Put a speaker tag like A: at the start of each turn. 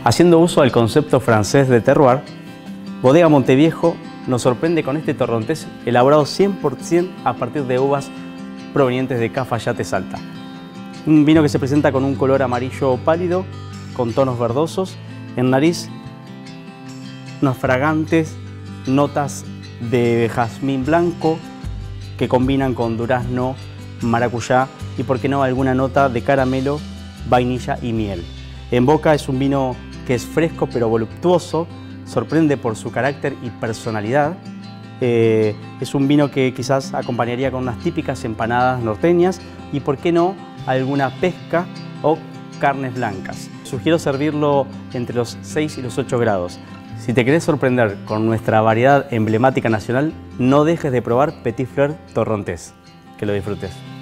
A: Haciendo uso del concepto francés de terroir, Bodega Monteviejo nos sorprende con este torrontés elaborado 100% a partir de uvas provenientes de Cafayate Salta. Un vino que se presenta con un color amarillo pálido, con tonos verdosos, en nariz unas fragantes notas de jazmín blanco que combinan con durazno, maracuyá y, por qué no, alguna nota de caramelo, vainilla y miel. En boca es un vino que es fresco pero voluptuoso, sorprende por su carácter y personalidad. Es un vino que quizás acompañaría con unas típicas empanadas norteñas y, por qué no, alguna pesca o carnes blancas. Sugiero servirlo entre los 6 y los 8 grados. Si te querés sorprender con nuestra variedad emblemática nacional, no dejes de probar Petit Fleur Torrontés. Que lo disfrutes.